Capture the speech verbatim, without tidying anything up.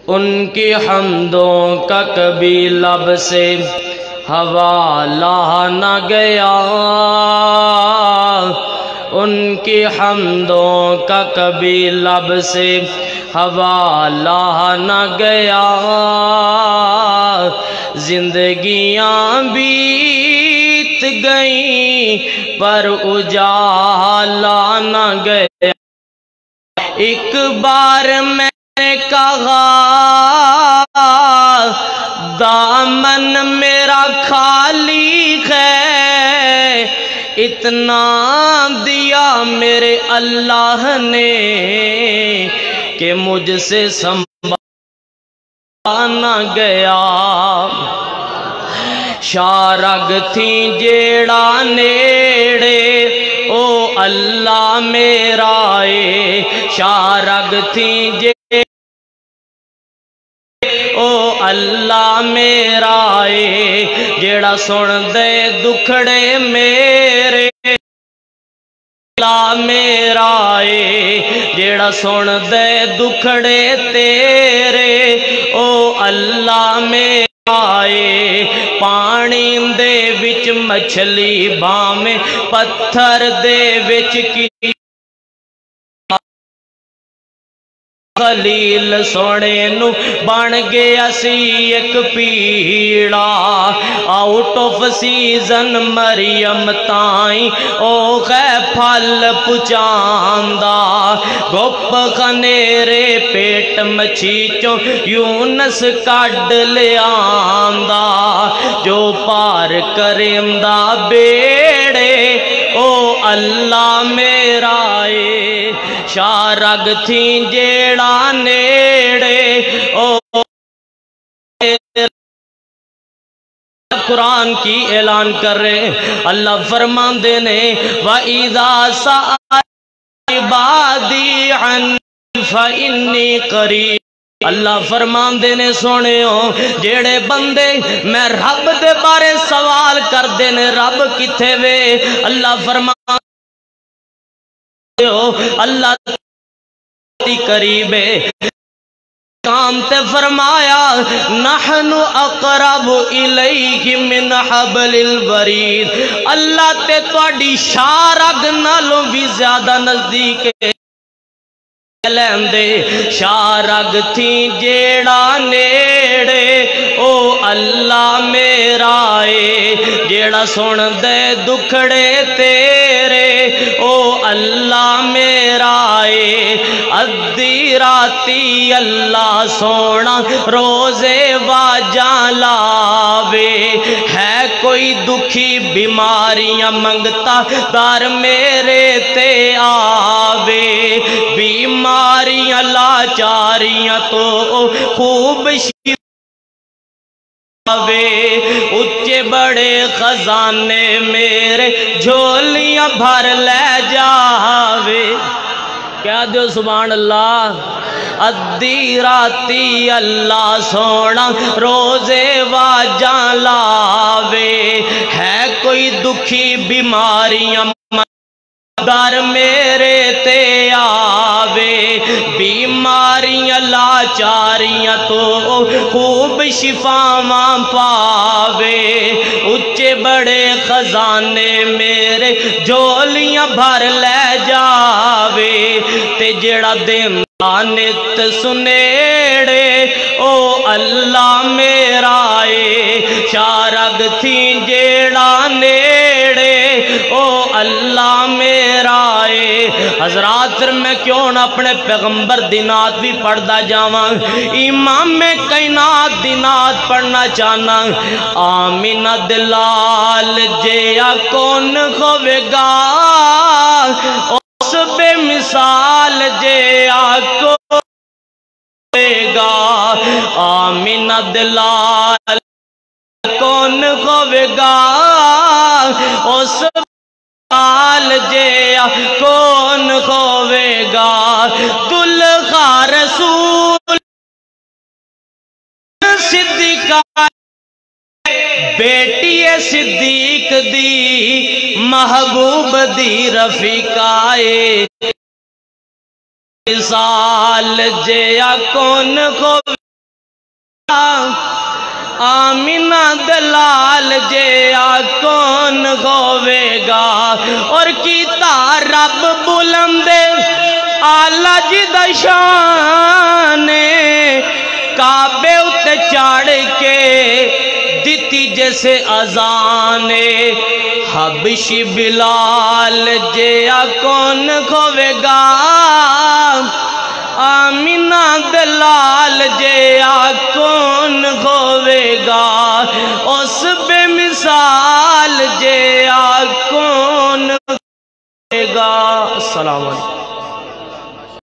ان کی حمدوں کا کبھی لب سے حوالہ نہ گیا، ان کی حمدوں کا کبھی لب سے حوالہ نہ گیا، زندگیاں بیت گئیں پر اجالا نہ گیا۔ ایک بار میں نے کہا دامن میرا خالی ہے، اتنا دیا میرے اللہ نے کہ مجھ سے سنبھالا نہ گیا۔ شارگ تھیں جیڑا نیڑے او اللہ میرا اے، شارگ تھیں جیڑے او اللہ میرا اے، جیڑا سن دے دکھڑے میرے اللہ میرا اے، جیڑا سن دے دکھڑے تیرے او اللہ میرا اے۔ پانی دے وچ مچھلی بھاویں پتھر دے وچ کی خلیل سونے نو بن گیا سی ایک پیڑا، آؤٹ آف سیزن مریم تائیں او غے پھل پچاندا، گپ خنیرے پیٹ مچھی چوں یونس کڈ لیاندا، جو پار کریندا بیڑے او اللہ میرا اے، شارگ تھیں جیڑا نیڑے او قرآن کی اعلان کر رہے ہیں۔ اللہ فرماندے نے وَإِذَا سَأَلَكَ عِبَادِي عَنِّي فَإِنِّي قَرِيبٌ۔ اللہ فرماندے نے سونے ہو جیڑے بندے میں رب دے بارے سوال کر دینے رب کتھے وے، اللہ فرماندے ہو اللہ قریب ہے، کام تے فرمایا نحن اقرب الیہ من حبل الورید، اللہ تے تواڈی شارگ نالوں بھی زیادہ نزدیک ہے۔ لیندے شارگ تھیں جیڑا نیڑے او اللہ میرا اے، جیڑا سن دے دکھڑے تیرے او اللہ میرا اے۔ ادھی راتی اللہ سونا روزے واجاں لاوے، ہے کوئی دکھی بیماریاں منگتا در میرے تے آوے، بیماریاں لاچاریاں تو خوب شفاوے، اچھے بڑے خزانے میرے جھولیاں بھر لے جاوے۔ کیا دیو سبحان اللہ۔ ادھی راتی اللہ سونا روزے واجاں لاوے، ہے کوئی دکھی بیماریاں در میرے تے آوے، بیماریاں لاچاریاں تو خوب شفاواں پاوے، اچھے بڑے خزانے میرے جھولیاں بھر لے جاوے، تے جیڑا دیندا نت سنیڑے او اللہ میرا اے، شارگ تھیں جیڑا نیڑے او اللہ میرا اے۔ حضرات پھر میں کیوں نہ اپنے پیغمبر دی نعت بھی پڑھدا جاواں، امام کائنات دی نعت پڑھنا چاہنا۔ آمینہ دلال جیا کون ہوے گا، اس بے مثال جیا کون ہوے گا، آمینہ دلال کون ہوے گا، اس مثال جیا کون ہوے گا، دلہا رسول صدیقہ بیٹی صدیق دی محبوب دی رفیقائے، مثال جیا کون ہوے آمینہ دلال جے آ کون ہوئے گا اور کیتا رب بلند آلہ جی دا شان کعبے اتے چاڑ کے دیتی جیسے اذان حبشی بلال جے آ کون ہوئے گا آمینہ دلال جے آ کون ہوئے گا اس بے مثال جے آ کون ہوئے گا. السلام علیکم.